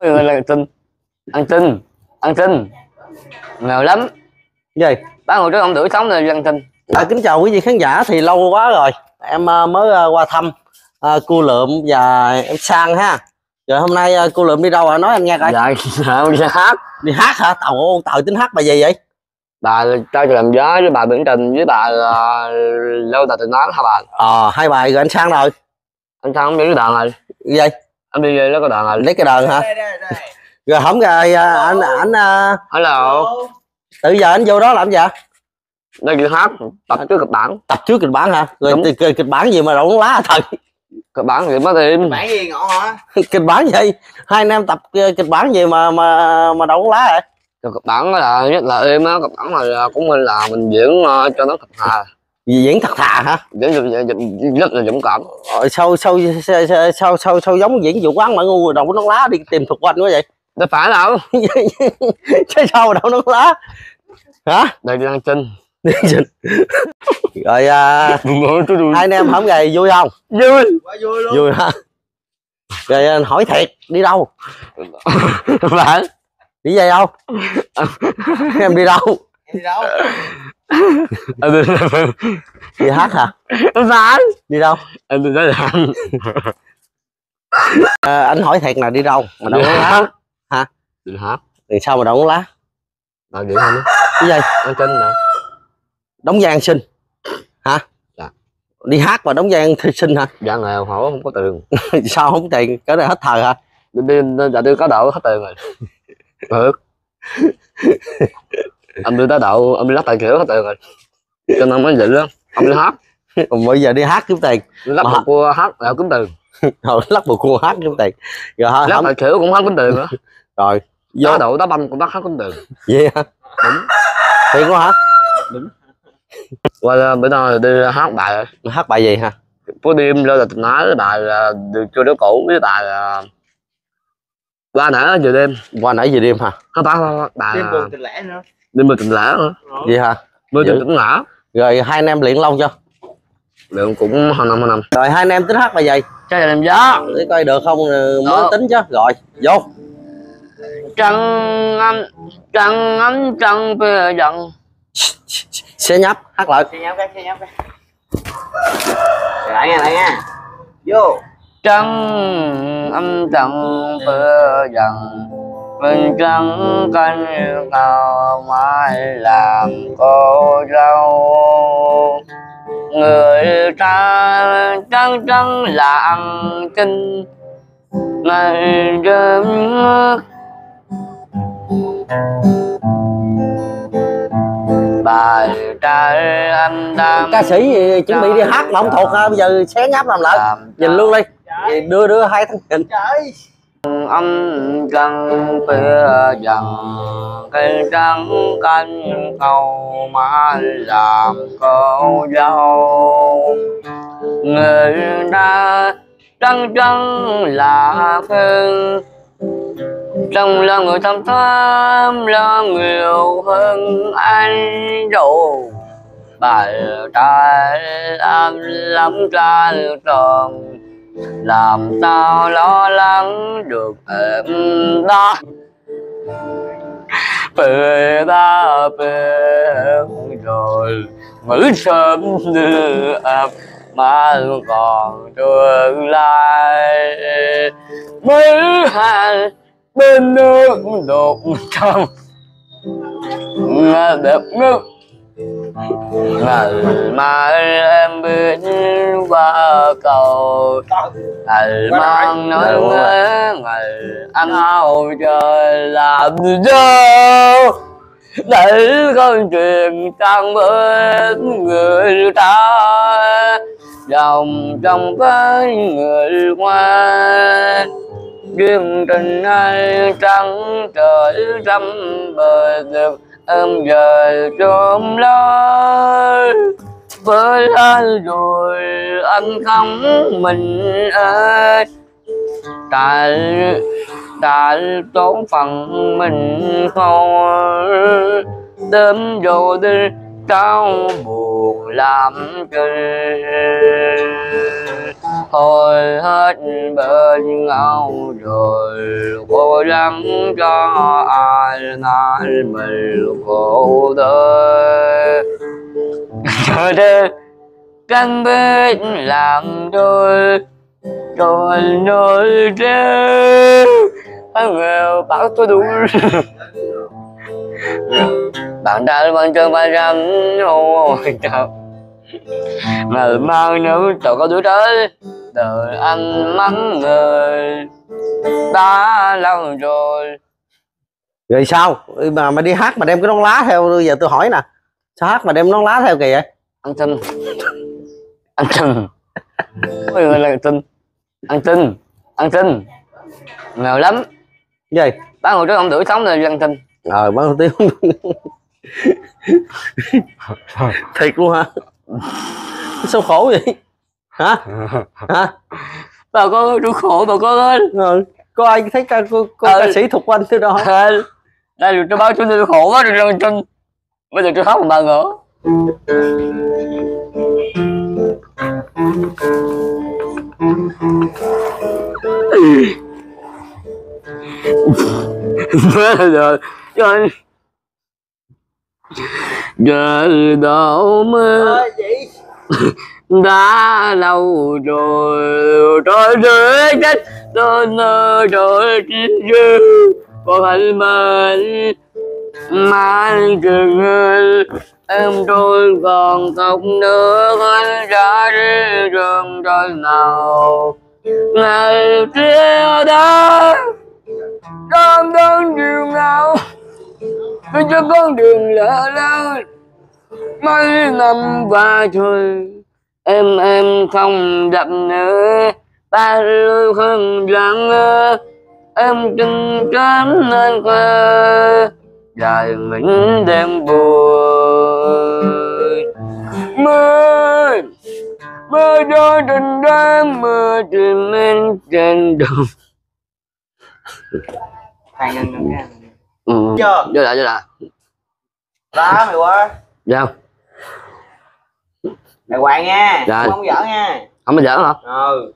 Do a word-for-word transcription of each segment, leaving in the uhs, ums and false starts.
Gọi là tin ăn tin ăn tin nghèo lắm. Gì ba hồi trước ông đuổi sống rồi ăn tin. À, kính chào quý vị khán giả, thì lâu quá rồi em uh, mới uh, qua thăm uh, cô Lượm và em Sang ha. Rồi hôm nay uh, cô Lượm đi đâu à? Nói anh nghe coi. Dạ đi hát. Đi hát hả? Tàu ô tàu tính hát bài gì vậy? Bà tao cho làm giá với bà Biển Trình với bà uh, lâu tà tình nói hai bà. Ờ hai bài rồi anh Sang rồi. Anh Sang không đi cái đàn rồi. Gì vậy? Anh đi lấy cái đàn rồi. Lấy cái đàn hả? Đây, đây, đây. Rồi không rồi uh, anh anh uh... Hello. Từ giờ anh vô đó làm gì vậy? Đây đi hát tập trước kịch bản. Tập trước kịch bản hả? Rồi kịch, kịch bản gì mà đậu lá thật? Kịch bản thì mới thêm. Kịch bản gì ngộ hả? Kịch bản gì? Hai anh em tập kịch bản gì mà mà mà đậu lá vậy? Kịch bản là nhất là êm á, kịch bản là cũng là mình diễn uh, cho nó thật thà. Diễn thật thà hả? Diễn rất là dũng cảm. Ờ, sao, sao, sao, sao, sao, sao giống diễn vụ quán mà ngu đậu nón lá đi tìm thuật quanh quá vậy? Đâu phải đâu. Chứ sao đậu nón lá hả? Đây đi ăn chinh. Rồi à, hai anh em hổng gầy vui không? Vui. Quá vui luôn. Vui hả? Rồi anh hỏi thiệt đi đâu? Phải. Đi về đâu? Em đi đâu? Em đi đâu? Đi hát hả? Phải. Đi đâu? Anh đi làm. À, anh hỏi thiệt là đi đâu mà đậu nón lá hả? Đi hát. Thì sao mà đậu nón lá? Nào điện không? Cái gì? Ăn chinh nè. Đóng vai ăn xin hả? Dạ. Đi hát mà đóng vai ăn xin hả? Dạ nghèo khổ không có tiền. Sao không có tiền? Cái này hết thời hả? Đi dạ đưa cá đậu hết tiền rồi. Được. Ông đưa cá đậu, ông đi lắp tài kiểu hết tiền rồi. Cho nên mới vậy đó. Ông đi hát. Còn bây giờ đi hát kiếm tiền. Lắp một cua hát là kiếm tiền. Rồi lắp một cua hát kiếm tiền. Rồi lắp không... tài kiểu cũng hát kiếm tiền nữa. Rồi Cá đậu đá banh cũng bắt hát kiếm tiền. Vậy hả? Đúng. Tiền quá hả? Đúng. Qua bữa nay đi hát bài. Hát bài gì hả? Phố đêm lo là tình ái với bài là được chưa đứa cũ với bài là qua nãy giờ đêm. Qua nãy giờ đêm hả? Không phải không bài đêm buồn tình lẻ nữa. đêm mười tình lẻ nữa. Gì hả? Mười tình tỉnh lẻ. Rồi hai anh em luyện lâu chưa? Luyện cũng hai năm hai năm. Rồi hai anh em tính hát bài gì? Cho là làm gió. Để coi được không mới tính chứ. Rồi vô. Trăng âm trăng ấm trăng bây giận. Xe nhấp hát lại. Xe nhắm cái, xe nhắm cái. Lại nha, lại nha. Vô. Trăng âm trăng bây giận. Mình trăng canh cao mãi làm cô dâu. Người ta trăng trăng là ăn kinh. Ngày đêm bài trai anh đang Ca sĩ gì, chuẩn bị đi hát mà không thuộc ha, bây giờ xé nháp làm lại nhìn luôn đi. Vậy đưa đưa hai thằng hình. Trời. Âm trăng phía dần cây trắng canh cầu mà làm cô dâu. Người ta trăng trăng là phương trong là người thăm thắm là nhiều hơn anh đâu. Bài trai làm lắm ra tròn làm tao lo lắng được em đó. Về ta về rồi mới sớm đưa em mà còn tương lai mới hai bên nước đột trong mà đẹp nước. Ngày mai em biết qua cầu ngày mang nói nghe ngày anh ao trời làm dâu để câu chuyện trăng bên người ta dòng trong với người ngoan duyên tình ai trắng trời trăm bờ được em giờ trôm lo với anh rồi anh không mình ơi tại tại tốn phần mình thôi đêm rồi đi trao buồn làm chi thôi hết bên nhau rồi, cô lắng cho ai ai mình khổ đời. Chờ đợi căn biết làm đôi rồi nổi rêu anh nghèo bảo tôi đủ. Bạn đã vẫn chưa ba trăm ôi trời mà mang nếu trời có đứa tới đời anh mắng người đã lâu rồi. Rồi sao mà mày đi hát mà đem cái nón lá theo? Giờ tôi hỏi nè, sao hát mà đem nón lá theo kìa vậy? Ăn tin ăn tin mấy người là tin ăn tin ăn tin nghèo lắm Gì bán hồi trước ông đuổi sống rồi ăn tin ờ bán hủ tiếu. Thiệt luôn hả? Sao khổ vậy hả? Hả? bà con tôi khổ bà con ơi. Ừ. Có ai thấy ca, cô, cô Ừ. ca sĩ Thục Anh tôi đâu? Đây là tôi báo cho tôi khổ quá rồi chân bây giờ tôi khóc một bà nữa. Rồi rồi giờ đâu mơ đã lâu rồi tôi rơi chết tôi nơi rồi chứ còn hạnh mình mà trường ơi em tôi còn không nữa anh ra đi trường đời nào ngày kia đó con con đường nào cứ cho con đường lỡ lỡ mấy năm qua rồi em em không gặp nữa ta lưu hơn rằng em chân tránh nên quê dài những đêm buồn mưa mưa đôi tình đêm mưa tìm em trên đường. Thằng nhân nữa nha. Ừ. Chưa? Vô lại vô lại. Đó mày qua. Dạ. Mày quàng nha. Dạ. Không giỡn nha. Không có giỡn hả? Ừ.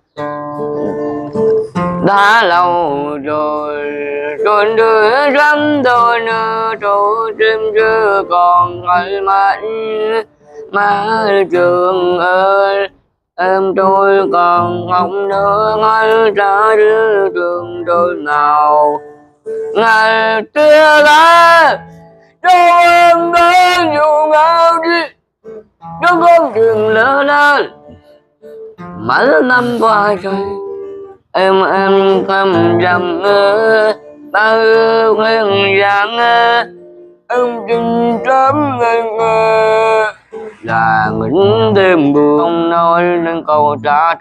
Đã lâu rồi trốn đưa rắm đôi nơ trôi đêm chưa còn ngày mạnh má trường ơi em tôi còn không nữa ngay ra đưa trường đôi nào ngày kia đã cho em đến dù ngao đi cho con đường lỡ lên mấy năm qua rồi em em cầm dầm ta quen dạng em chừng chấm lên là những đêm buồn không nói nên câu trả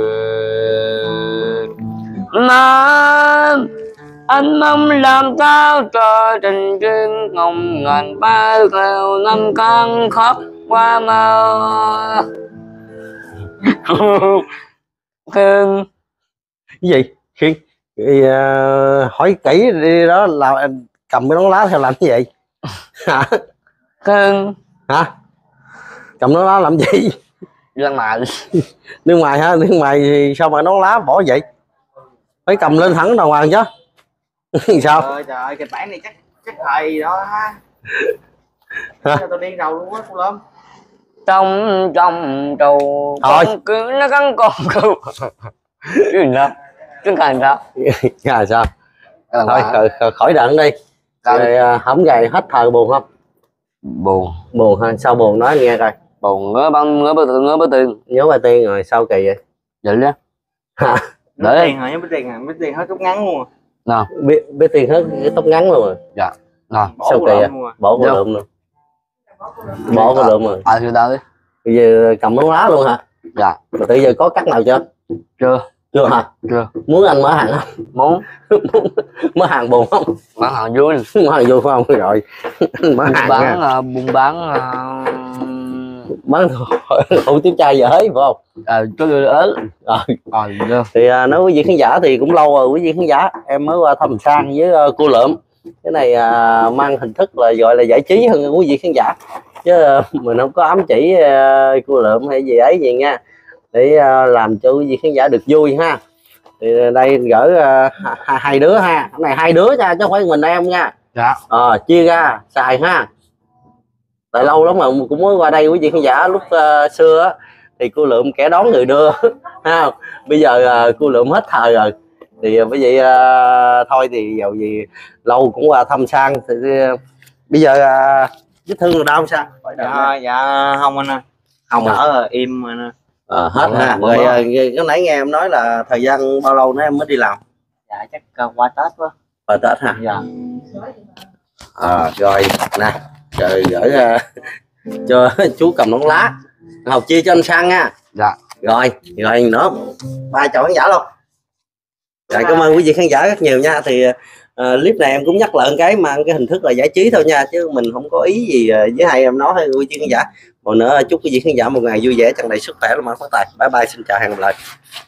lời mà anh mong làm sao cho tình duyên ngông ngàn ba theo năm căn khóc qua mơ. Khương Cái gì khi thì, uh, hỏi kỹ đi đó là em cầm cái nón lá theo làm cái gì hả? Khương Hả? Cầm nón lá làm gì? Lăng mạ Nước ngoài hả? Nước ngoài thì sao mà nón lá bỏ vậy? Phải cầm lên thẳng đàng hoàng chứ. Sao? Trời ơi, trời ơi, kịch bản này chắc chắc thầy đó ha. Sao tôi điên đầu luôn á cô Lâm. trong trong trầu Thôi. con cứ nó cắn con cứ chứ gì đó chứ cần sao À, sao? thôi Thôi khỏi, khỏi, khỏi đặng đi. Rồi, uh, hổng gầy hết thời buồn không? buồn Buồn ha? Sao buồn nói nghe coi. buồn ngớ băng ngớ bơ tiền ngớ bơ tiền Nhớ ba tiên rồi sao kỳ vậy? vậy đó Hả? Biết để tiền hả? Nhớ biết tiền hả? Biết tiền hết tóc ngắn luôn. nào Biết biết tiền hết cái tóc ngắn luôn rồi. dạ nào Sao kỳ vậy? Bỏ cô Vô. lượm luôn. Bỏ cô lượm rồi. à thì tao đi Bây giờ cầm nón lá luôn hả? dạ Mà từ giờ có cắt nào chưa? chưa Chưa hả? chưa Muốn anh mở hàng không? muốn Mở hàng buồn không? bán hàng vui Mở hàng vô phải không? Rồi mở buôn hàng bán nha. uh, buôn bán uh, Bán hủ tiếu chay dở phải không? à, có người ớt Rồi. à, được. Thì uh, nói quý vị khán giả thì cũng lâu rồi quý vị khán giả, em mới qua thăm Sang với uh, cô Lượm. Cái này uh, mang hình thức là gọi là giải trí hơn quý vị khán giả chứ uh, mình không có ám chỉ uh, cô Lượm hay gì ấy gì nha. để uh, làm cho quý vị khán giả được vui ha. Thì đây gửi uh, hai, hai đứa ha, cái này hai đứa nha chứ không phải mình em nha. Dạ. Ờ, chia ra xài ha. Tại lâu lắm mà cũng mới qua đây quý vị khán giả, lúc uh, xưa á, thì cô Lượm kẻ đón người đưa ha. Bây giờ uh, cô Lượm hết thời rồi thì uh, bởi vậy uh, thôi thì dầu gì lâu cũng qua thăm Sang thì uh, bây giờ uh, vết thương là đau không Sang? Dạ dạ không anh ơi, Không à? đỡ im anh ơi. Ờ, hết ha. Rồi uh, cái nãy nghe em nói là thời gian bao lâu nữa em mới đi làm? Dạ chắc uh, qua Tết quá. Qua Tết ha. Dạ. À, rồi nè, rồi gửi uh, cho chú cầm nón lá học chia cho anh Sang nha. Dạ. Rồi rồi nữa ba chọn khán giả luôn. Rồi cảm ơn quý vị khán giả rất nhiều nha. Thì uh, clip này em cũng nhắc lại cái mang cái hình thức là giải trí thôi nha, chứ mình không có ý gì uh, với hai em nói hay quý vị khán giả. Còn nữa chúc quý vị khán giả một ngày vui vẻ, tràn đầy sức khỏe, làm ăn phát tài. Bye bye, xin chào, hẹn gặp lại.